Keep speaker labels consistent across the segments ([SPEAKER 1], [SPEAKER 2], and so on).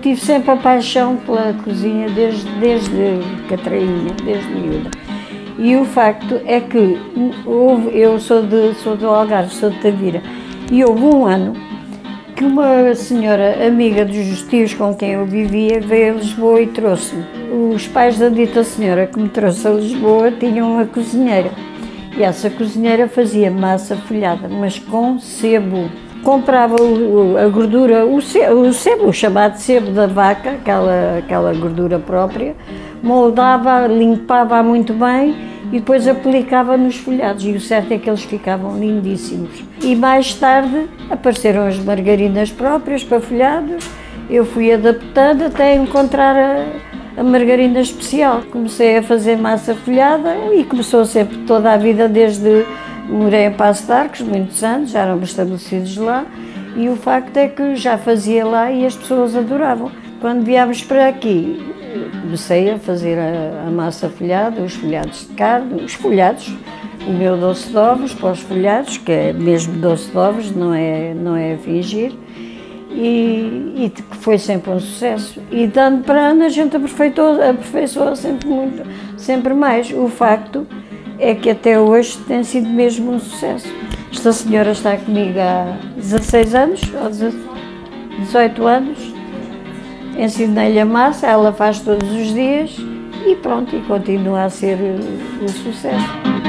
[SPEAKER 1] tive sempre a paixão pela cozinha desde catrainha, desde miúda. E o facto é que eu sou do Algarve, sou de Tavira, e houve um ano que uma senhora amiga dos tios com quem eu vivia veio a Lisboa e trouxe-me. Os pais da dita senhora que me trouxe a Lisboa tinham uma cozinheira, e essa cozinheira fazia massa folhada, mas com sebo. Comprava a gordura, o sebo, o chamado sebo da vaca, aquela gordura própria, moldava, limpava muito bem e depois aplicava nos folhados, e o certo é que eles ficavam lindíssimos. E mais tarde apareceram as margarinas próprias para folhados, eu fui adaptando até encontrar a margarina especial. Comecei a fazer massa folhada e começou sempre toda a vida, desde morei em Paço de Arcos muitos anos, já éramos estabelecidos lá, e o facto é que já fazia lá e as pessoas adoravam. Quando viemos para aqui, comecei a fazer a massa folhada, os folhados de carne, os folhados, o meu doce de ovos para os folhados, que é mesmo doce de ovos, não é a fingir, e que foi sempre um sucesso. E de ano para ano a gente aperfeiçoou sempre muito, sempre mais. O facto é que até hoje tem sido mesmo um sucesso. Esta senhora está comigo há 16 anos, ou 18 anos, ensinei-lhe a massa, ela faz todos os dias e pronto, e continua a ser um sucesso.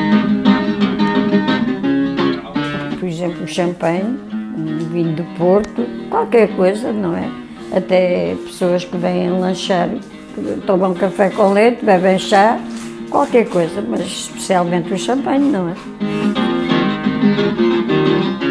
[SPEAKER 1] Por exemplo, champanhe, vinho do Porto, qualquer coisa, não é? Até pessoas que vêm lanchar, tomam café com leite, bebem chá, qualquer coisa, mas especialmente o champanhe, não é?